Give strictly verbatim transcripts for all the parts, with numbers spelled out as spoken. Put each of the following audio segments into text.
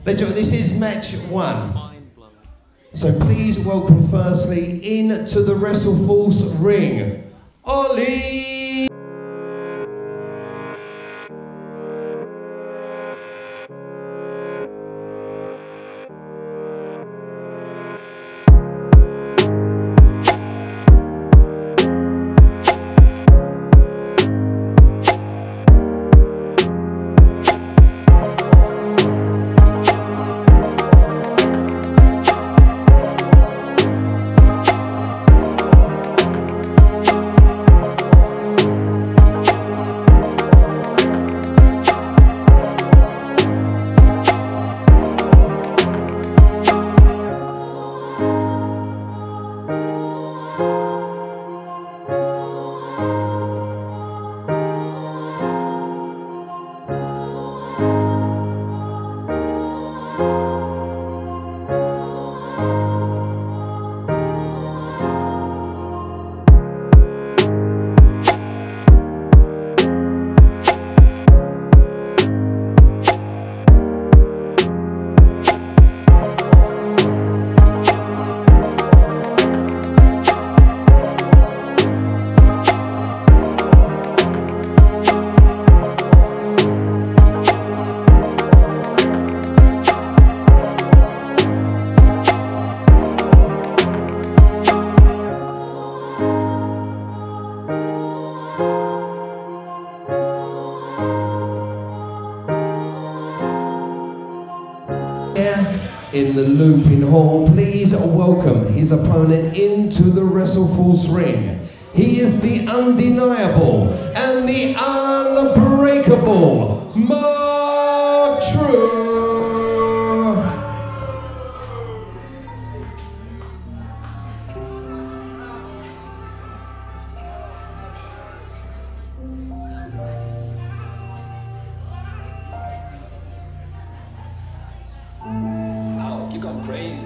Ladies and gentlemen, this is match one. So please welcome firstly into the WrestleForce ring, Ollie. In the looping hall, please welcome his opponent into the WrestleForce ring. He is the undeniable and the unbreakable Mark True. You're going crazy.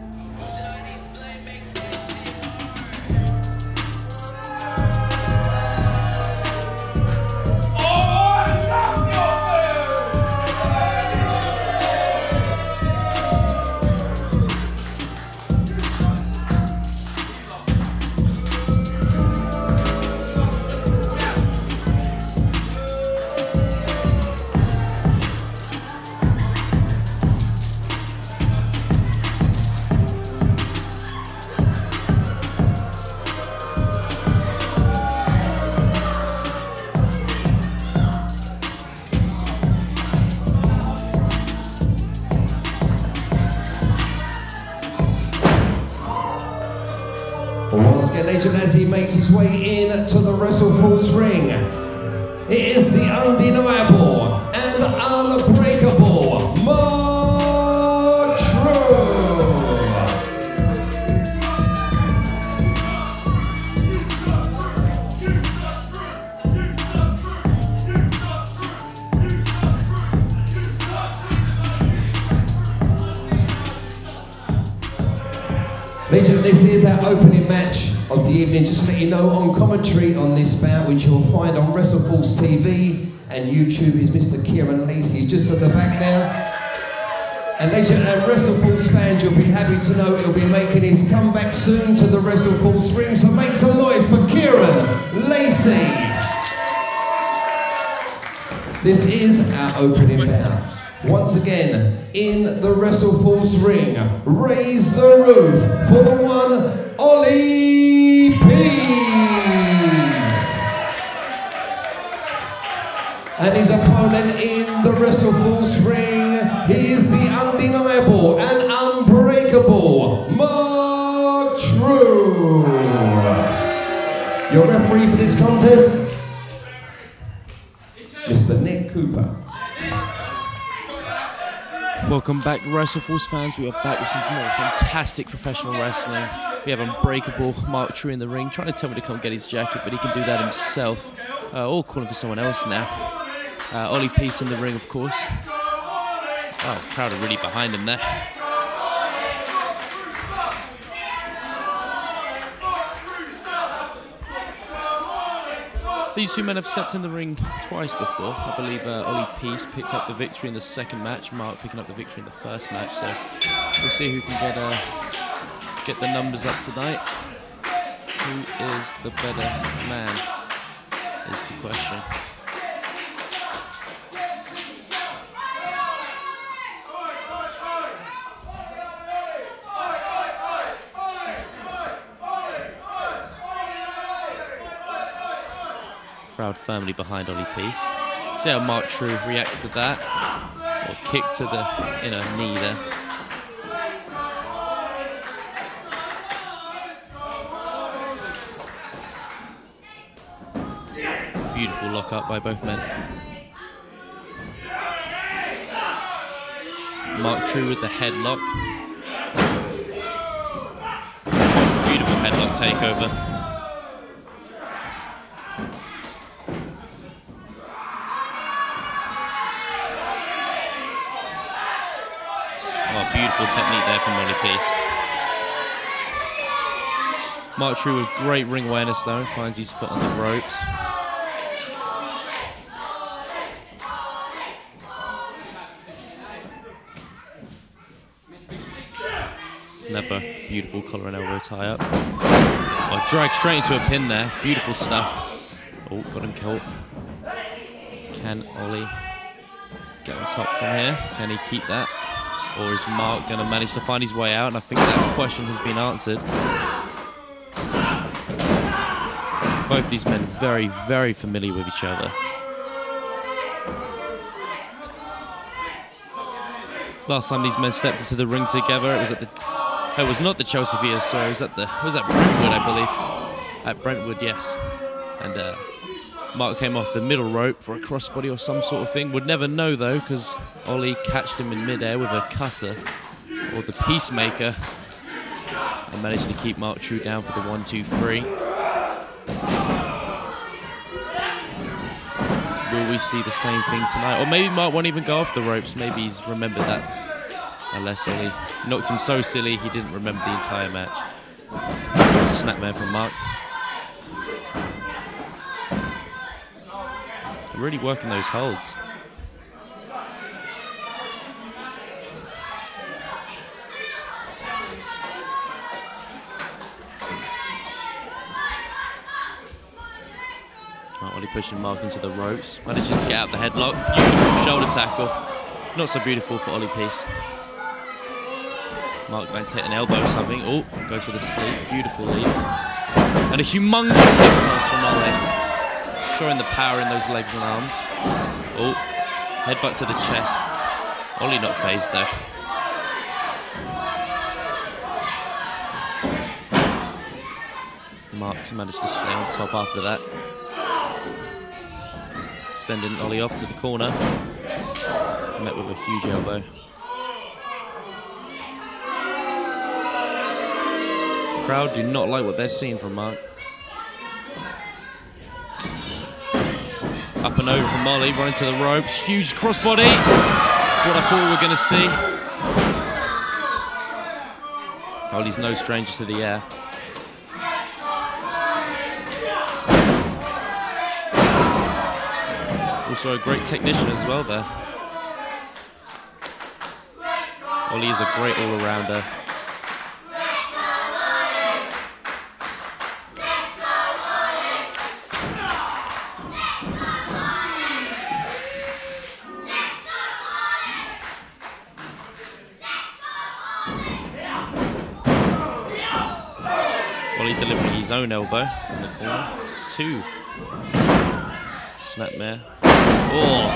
Once again, ladies and gentlemen, as he makes his way in to the WrestleForce ring, it is the undeniable and unbreakable Mark True. Ladies and gentlemen, this is our opening match of the evening. Just to let you know, on commentary on this bout, which you'll find on WrestleForce T V and YouTube, is Mister Kieran Lacey. He's just at the back there. And ladies and gentlemen, WrestleForce fans, you'll be happy to know he'll be making his comeback soon to the WrestleForce ring. So make some noise for Kieran Lacey. This is our opening bout. Once again, in the WrestleForce ring, raise the roof for the one, Ollie Pease. And his opponent in the WrestleForce ring, he is the undeniable and unbreakable Mark True. Your referee for this contest, Mister Nick Cooper. Welcome back, WrestleForce fans. We are back with some more fantastic professional wrestling. We have Unbreakable Mark True in the ring, trying to tell me to come get his jacket, but he can do that himself. Uh, all calling for someone else now. Uh, Ollie Pease in the ring, of course. Oh, crowd are really behind him there. These two men have stepped in the ring twice before. I believe uh, Ollie Peace picked up the victory in the second match, Mark picking up the victory in the first match. So we'll see who can get uh, get the numbers up tonight. Who is the better man is the question. Crowd firmly behind Ollie Peace. See how Mark True reacts to that. Or kick to the inner knee there. Beautiful lock up by both men. Mark True with the headlock. Beautiful headlock takeover. Oh, beautiful technique there from Ollie Peace. Mark True with great ring awareness though, finds his foot on the ropes. Another beautiful collar and elbow tie up. Oh, drag straight into a pin there. Beautiful stuff. Oh, got him caught. Can Ollie get on top from here? Can he keep that? Or is Mark going to manage to find his way out? And I think that question has been answered. Both these men very, very familiar with each other. Last time these men stepped into the ring together, it was at the... Oh, it was not the Chelsea Vias, sorry. It was at the... It was at Brentwood, I believe. At Brentwood, yes. And uh, Mark came off the middle rope for a crossbody or some sort of thing. Would never know, though, because Ollie catched him in midair with a cutter, or the Peacemaker, and managed to keep Mark True down for the one, two, three. Will we see the same thing tonight? Or maybe Mark won't even go off the ropes. Maybe he's remembered that. Unless Ollie knocked him so silly he didn't remember the entire match. Snapmare from Mark. Really working those holds. Oh, Ollie pushing Mark into the ropes. Manages to get out the headlock. Beautiful shoulder tackle. Not so beautiful for Ollie Peace. Mark going to take an elbow or something. Oh, goes for the sleep. Beautiful leap. And a humongous hip toss from Ollie. Showing the power in those legs and arms. Oh, headbutt to the chest. Ollie not phased though. Mark's managed to stay on top after that. Sending Ollie off to the corner. Met with a huge elbow. The crowd do not like what they're seeing from Mark. Up and over from Ollie, running to the ropes. Huge crossbody. That's what I thought we were going to see. Ollie's no stranger to the air. Also a great technician as well there. Ollie is a great all-arounder. Ollie delivering his own elbow in the corner. Two. Snapmare. Oh!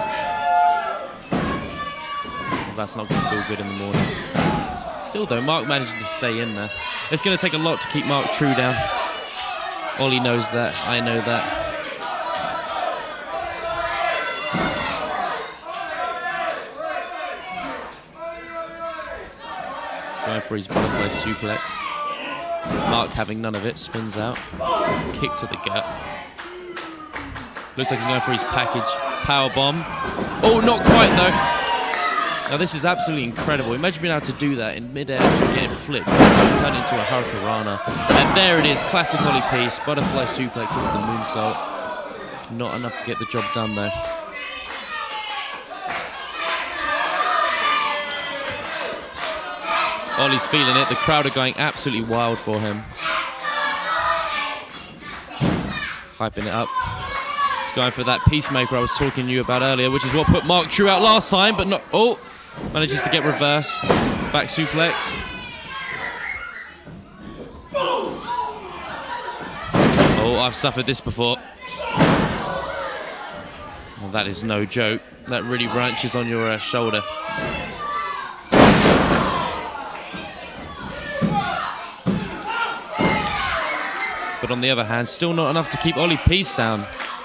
Well, that's not going to feel good in the morning. Still though, Mark managed to stay in there. It's going to take a lot to keep Mark True down. Ollie knows that. I know that. Going for his butterfly suplex. Mark having none of it, spins out. Kick to the gut. Looks like he's going for his package. Power bomb. Oh, not quite though. Now this is absolutely incredible. Imagine being able to do that in mid-air, so getting flipped, turn into a Hurricanrana. And there it is, classic Ollie Peace. Butterfly suplex into the moonsault. Not enough to get the job done, though. Ollie's feeling it. The crowd are going absolutely wild for him. Hyping it up. He's going for that peacemaker I was talking to you about earlier, which is what put Mark True out last time, but not... Oh! Manages to get reversed. Back suplex. Oh, I've suffered this before. Well, that is no joke. That really ranches on your uh, shoulder. But on the other hand, still not enough to keep Ollie Peace down.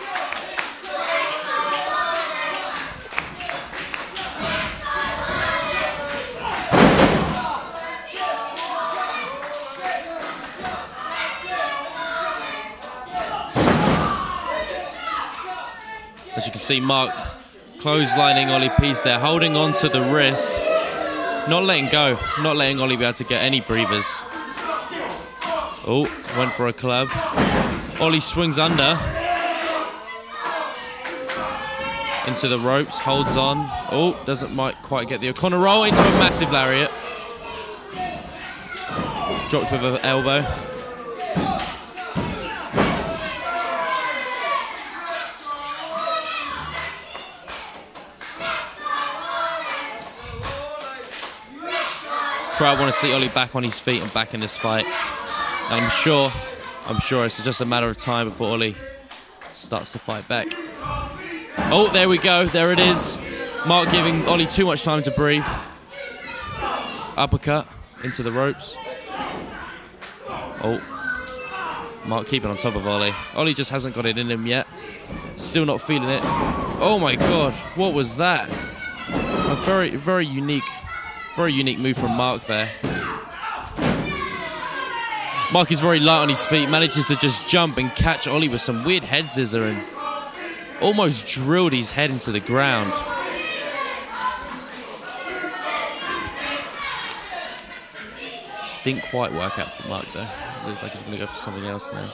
As you can see, Mark clotheslining Ollie Peace there, holding on to the wrist. Not letting go, not letting Ollie be able to get any breathers. Oh, went for a club. Ollie swings under. Into the ropes, holds on. Oh, doesn't might quite get the O'Connor roll into a massive lariat. Dropped with an elbow. Crowd want to see Ollie back on his feet and back in this fight. And I'm sure, I'm sure it's just a matter of time before Ollie starts to fight back. Oh, there we go. There it is. Mark giving Ollie too much time to breathe. Uppercut into the ropes. Oh. Mark keeping on top of Ollie. Ollie just hasn't got it in him yet. Still not feeling it. Oh my God, what was that? A very, very unique, very unique move from Mark there. Mark is very light on his feet, manages to just jump and catch Ollie with some weird head scissor and almost drilled his head into the ground. Didn't quite work out for Mark though. Looks like he's going to go for something else now.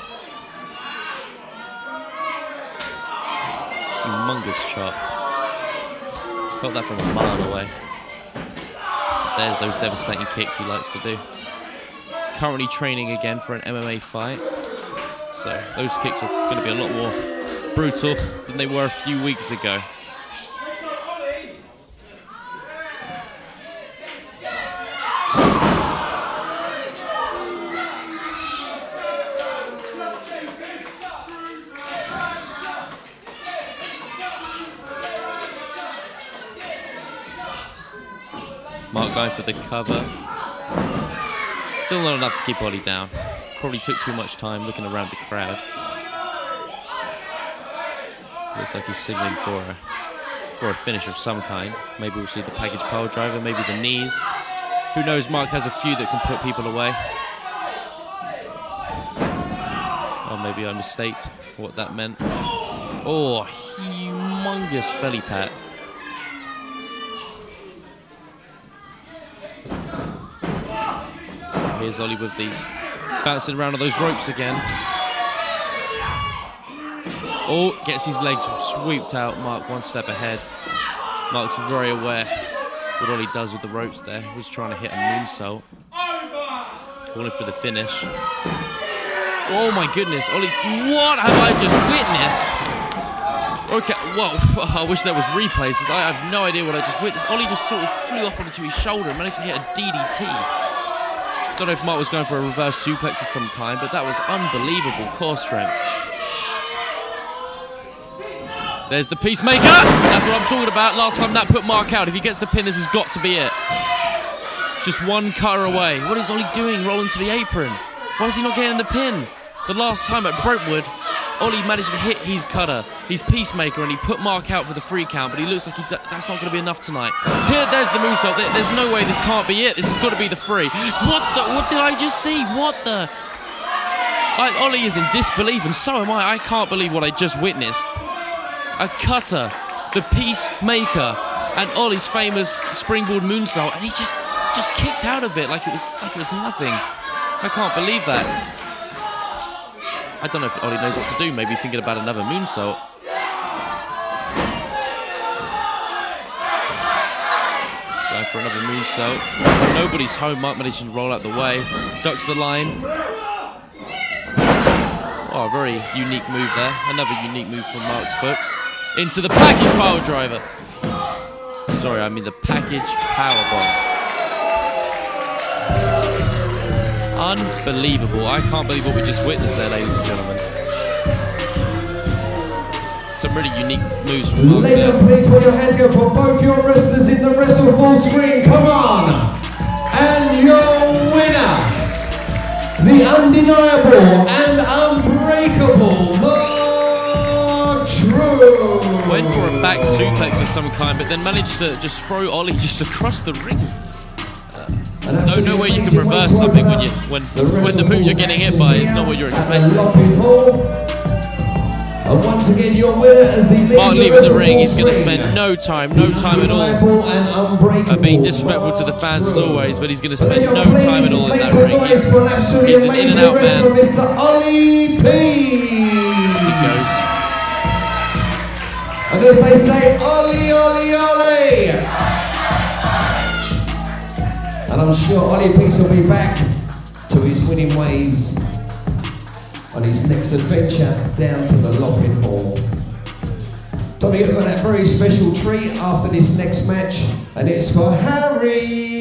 Humongous chop. Felt that from a mile away. There's those devastating kicks he likes to do. Currently training again for an M M A fight. So those kicks are going to be a lot more brutal than they were a few weeks ago. Mark going for the cover. Still not enough to keep Ollie down. Probably took too much time looking around the crowd. Looks like he's signaling for a, for a finish of some kind. Maybe we'll see the package pile driver, maybe the knees. Who knows, Mark has a few that can put people away. Or maybe I mistaked what that meant. Oh, humongous belly pat. Here's Ollie with these, bouncing around on those ropes again. Oh, gets his legs sweeped out. Mark one step ahead. Mark's very aware what Ollie does with the ropes there. He's trying to hit a moonsault. Calling for the finish. Oh my goodness, Ollie, what have I just witnessed? Okay, well, I wish there was replays, because I have no idea what I just witnessed. Ollie just sort of flew up onto his shoulder and managed to hit a D D T. Don't know if Mark was going for a reverse suplex of some kind, but that was unbelievable core strength. There's the Peacemaker. That's what I'm talking about. Last time that put Mark out. If he gets the pin, this has got to be it. Just one cutter away. What is Ollie doing? Rolling to the apron. Why is he not getting the pin? The last time at Brentwood, Ollie managed to hit his cutter, his Peacemaker, and he put Mark out for the free count, but he looks like he that's not going to be enough tonight. Here, there's the moonsault. There, there's no way this can't be it. This has got to be the free. What the? What did I just see? What the? I, Ollie is in disbelief, and so am I. I can't believe what I just witnessed. A cutter, the Peacemaker, and Ollie's famous springboard moonsault, and he just just kicked out of it like it was like it was nothing. I can't believe that. I don't know if Ollie knows what to do. Maybe thinking about another moonsault. Going for another moonsault. Nobody's home. Mark managing to roll out the way. Ducks the line. Oh, a very unique move there. Another unique move from Mark's books. Into the package power driver. Sorry, I mean the package power bomb. Unbelievable. I can't believe what we just witnessed there, ladies and gentlemen. Some really unique moves from Mark there. Ladies and please put your hands together for both your wrestlers in the WrestleForce ring. Come on! And your winner, the undeniable and unbreakable Mark True. Went for a back suplex of some kind, but then managed to just throw Ollie just across the ring. No, no way you can reverse something when you when when the move you're getting hit by is not what you're expecting. And once again, your winner as he leaves Mark leaving the ring, he's going to spend no time, no time at all, uh, being disrespectful to the fans as always, but he's going to spend no time at all in that ring. He's, he's an in and out man. Mister Ollie P. He goes. And as they say, Ollie, Ollie, Ollie. And I'm sure Ollie Peace will be back to his winning ways on his next adventure down to the Lopping Hall. Tommy, you've got that very special treat after this next match, and it's for Harry